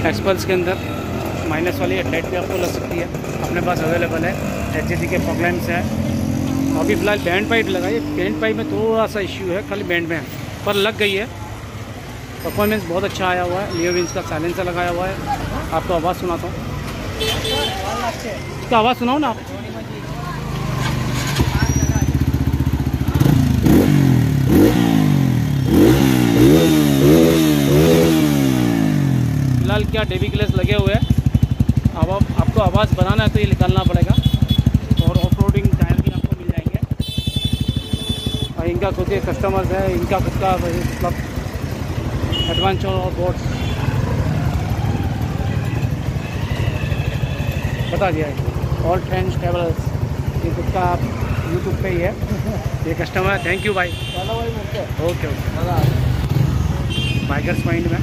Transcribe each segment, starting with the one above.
XPulse के अंदर minus वाली हेडलाइट भी आपको लग सकती है, अपने पास अवेलेबल है। HJC के फॉग लैंप्स है। अभी फ़िलहाल बैंड पाइप लगाई, बैंड पाइप में थोड़ा सा इश्यू है, खाली बैंड में है, पर लग गई है। परफॉर्मेंस बहुत अच्छा आया हुआ है। लियो विंस का साइलेंसर लगाया हुआ है। आपको आवाज़ सुनाता हूँ, इसका आवाज़ सुनाओ ना आप। फिलहाल क्या डेबी ग्लेस लगे हुए हैं। अब आपको आवाज़ बनाना है तो ये निकालना पड़ेगा। और ऑफ रोडिंग टायर भी आपको मिल जाएंगे। और इनका खुद के कस्टमर्स है, इनका खुद का मतलब एडवेंचर और बोट्स बता दिया है। ऑल फ्रेंड्स ट्रेवलर्स, ये खुद का आप यूट्यूब पे ही है, ये कस्टमर है। थैंक यू भाई। Okay okay. बाइकर्स पॉइंट में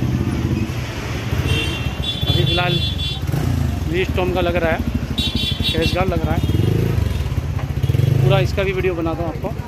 अभी फ़िलहाल वी-स्टॉर्म का लग रहा है, क्रैश गार्ड लग रहा है। पूरा इसका भी वीडियो बनाता हूँ आपको।